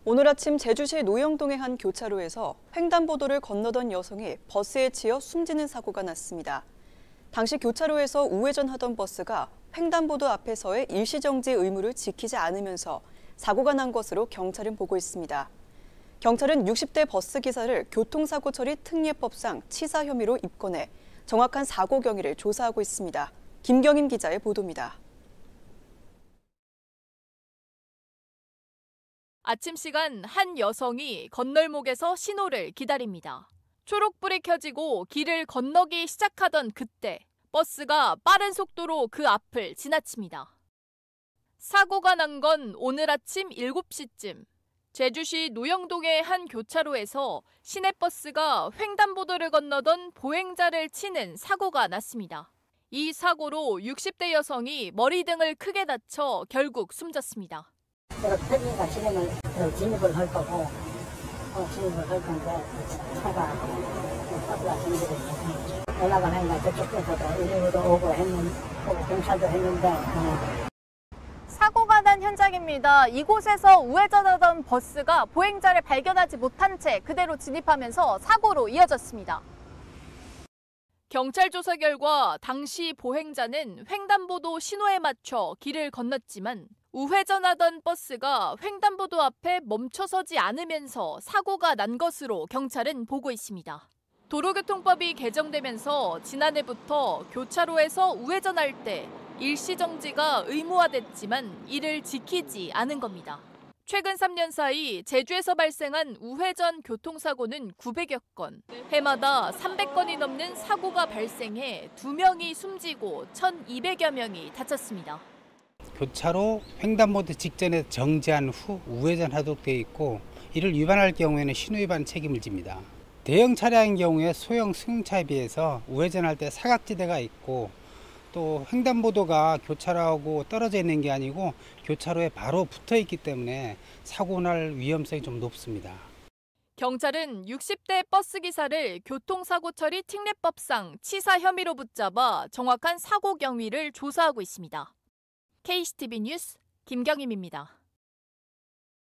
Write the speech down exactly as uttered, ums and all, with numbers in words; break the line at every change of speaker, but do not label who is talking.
오늘 아침 제주시 노영동의 한 교차로에서 횡단보도를 건너던 여성이 버스에 치여 숨지는 사고가 났습니다. 당시 교차로에서 우회전하던 버스가 횡단보도 앞에서의 일시정지 의무를 지키지 않으면서 사고가 난 것으로 경찰은 보고 있습니다. 경찰은 육십 대 버스 기사를 교통사고 처리 특례법상 치사 혐의로 입건해 정확한 사고 경위를 조사하고 있습니다. 김경임 기자의 보도입니다.
아침 시간 한 여성이 건널목에서 신호를 기다립니다. 초록불이 켜지고 길을 건너기 시작하던 그때 버스가 빠른 속도로 그 앞을 지나칩니다. 사고가 난 건 오늘 아침 일곱 시쯤 제주시 노영동의 한 교차로에서 시내버스가 횡단보도를 건너던 보행자를 치는 사고가 났습니다. 이 사고로 육십 대 여성이 머리 등을 크게 다쳐 결국 숨졌습니다.
제가 태진이가 진입을, 진입을 할 거고, 어, 진입을 할 건데, 차가, 버스가 진입을 했어요. 연락을 했는데, 저쪽에서도 일일이도 오고 했는, 오고 경찰도 했는데, 어.
사고가 난 현장입니다. 이곳에서 우회전하던 버스가 보행자를 발견하지 못한 채 그대로 진입하면서 사고로 이어졌습니다. 경찰 조사 결과 당시 보행자는 횡단보도 신호에 맞춰 길을 건넜지만 우회전하던 버스가 횡단보도 앞에 멈춰서지 않으면서 사고가 난 것으로 경찰은 보고 있습니다. 도로교통법이 개정되면서 지난해부터 교차로에서 우회전할 때 일시정지가 의무화됐지만 이를 지키지 않은 겁니다. 최근 삼 년 사이 제주에서 발생한 우회전 교통사고는 구백여 건, 해마다 삼백 건이 넘는 사고가 발생해 두 명이 숨지고 천이백여 명이 다쳤습니다.
교차로 횡단보도 직전에 정지한 후 우회전하도록 되어 있고 이를 위반할 경우에는 신호위반 책임을 집니다. 대형 차량인 경우에 소형 승용차에 비해서 우회전할 때 사각지대가 있고 또 횡단보도가 교차로하고 떨어져 있는 게 아니고 교차로에 바로 붙어 있기 때문에 사고 날 위험성이 좀 높습니다.
경찰은 육십 대 버스 기사를 교통사고 처리 특례법상 치사 혐의로 붙잡아 정확한 사고 경위를 조사하고 있습니다. 케이씨티비 뉴스 김경임입니다.